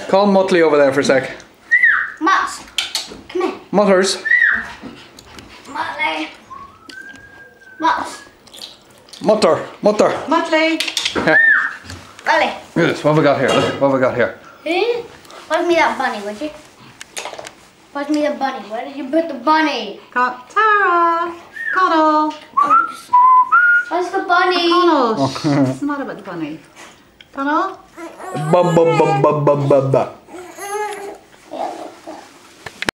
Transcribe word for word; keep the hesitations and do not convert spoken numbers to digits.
Call Muttley over there for a sec. Mutt, come here. Mutters. Muttley. Mutt. Mutter. Mutter. Muttley. Yeah. Muttley. Look at this. What have we got here? Look, what have we got here? Hey, pass me that bunny, would you? Pass me the bunny. Where did you put the bunny? Got Tara. Cuddle. Where's the bunny? Cuddle. What's the matter with the bunny? Cuddle. Ba ba ba ba ba ba ba.